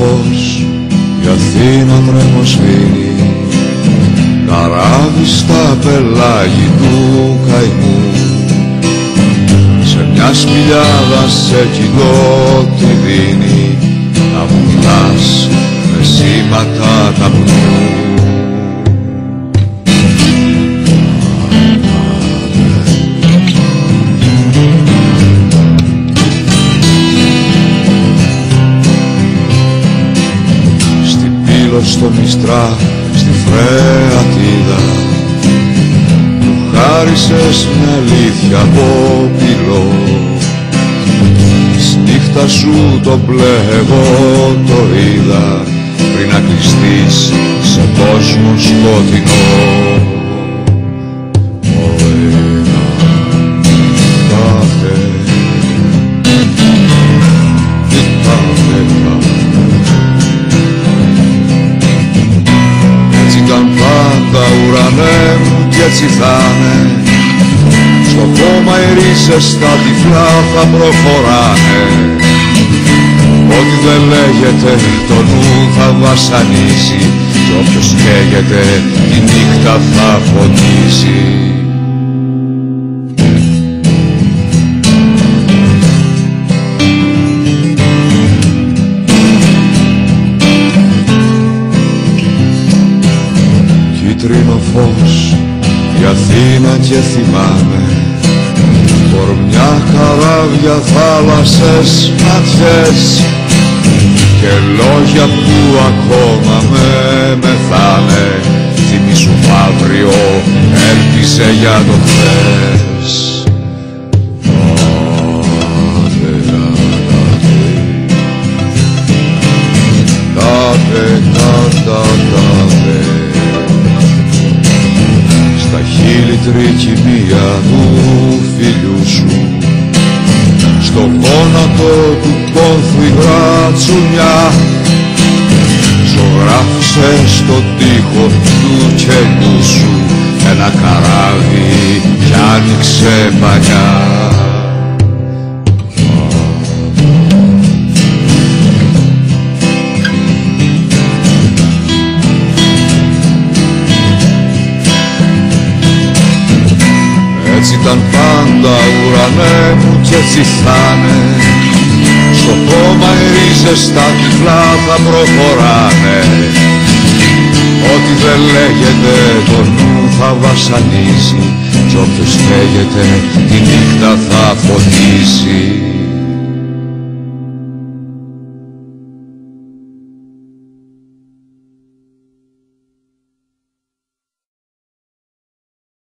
φως, η Αθήνα τρεμοσβήνει, καράβι στα πελάγι του καημού. Σε μια σπηλιάδα σε κοιτώ τη δίνει, να βουλάς με σήματα καπνού. Στο Μιστρά, στη Φρεατίδα, μου χάρισες μια αλήθεια από πυλό. Της νύχτας σου το μπλε εγώ το είδα, πριν να κλειστείς σε κόσμο σκοτεινό. Ουρανέ μου κι έτσι θα'ναι, στο χώμα οι ρίζες στα τυφλά θα προχωράνε. Ό,τι δεν λέγεται το νου θα βασανίσει, κι όποιος καίγεται τη νύχτα θα φωτίσει. Κίτρινο φως, η Αθήνα και θυμάμαι, κορμιά, καράβια, θάλασσες, ματιές και λόγια που ακόμα με μεθάνε. Θυμήσου αύριο, έλπιζε για το χθες. Χείλη τρικυμία του φίλου σου, στο γόνατο του πόνθου υγρά τσουνιά, ζωγράφισε στο τοίχο του κελιού σου ένα καράβι κι άνοιξε πανιά. Έτσι ήταν πάντα ουρανέ μου κι έτσι θα'ναι, στο χώμα οι ρίζες στα τυφλά θα προχωράνε. Ό,τι δεν λέγεται το νου θα βασανίσει, κι όποιος καίγεται τη νύχτα θα φωτίσει.